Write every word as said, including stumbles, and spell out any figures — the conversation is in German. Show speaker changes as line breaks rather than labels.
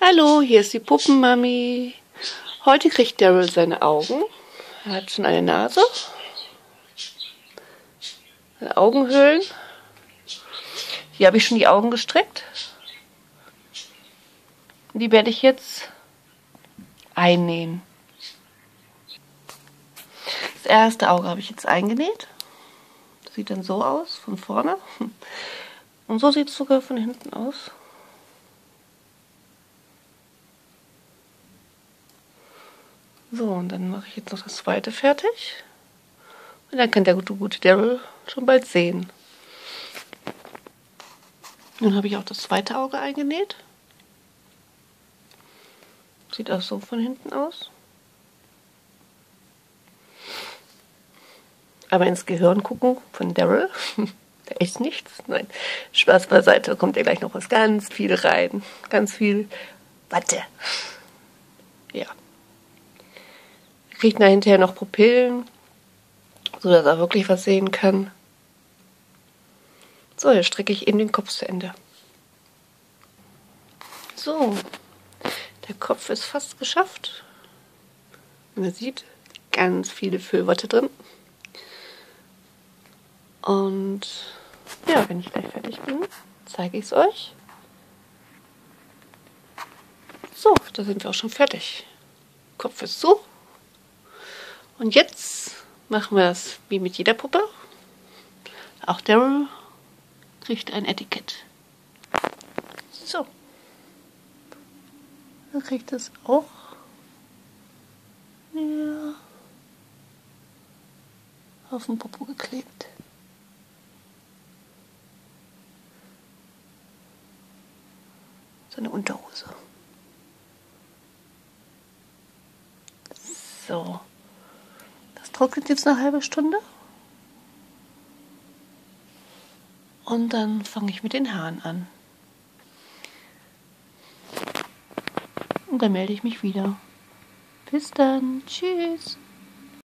Hallo, hier ist die Puppenmami. Heute kriegt Daryl seine Augen. Er hat schon eine Nase, seine Augenhöhlen. Hier habe ich schon die Augen gestreckt. Die werde ich jetzt einnähen. Das erste Auge habe ich jetzt eingenäht. Das sieht dann so aus, von vorne. Und so sieht es sogar von hinten aus. So, und dann mache ich jetzt noch das zweite fertig. Und dann kann der gute, gute Daryl schon bald sehen. Nun habe ich auch das zweite Auge eingenäht. Sieht auch so von hinten aus. Aber ins Gehirn gucken von Daryl, da ist nichts. Nein, Spaß beiseite, da kommt ja gleich noch was ganz viel rein. Ganz viel Watte. Ja. Er kriegt da hinterher noch Pupillen, sodass er wirklich was sehen kann. So, jetzt strecke ich eben den Kopf zu Ende. So, der Kopf ist fast geschafft. Man sieht ganz viele Füllwatte drin. Und ja, wenn ich gleich fertig bin, zeige ich es euch. So, da sind wir auch schon fertig. Kopf ist zu. Und jetzt machen wir es wie mit jeder Puppe. Auch Daryl kriegt ein Etikett. So. Er kriegt es auch. Ja. Auf den Popo geklebt. Seine Unterhose. So. Das trocknet jetzt eine halbe Stunde. Und dann fange ich mit den Haaren an. Und dann melde ich mich wieder. Bis dann. Tschüss.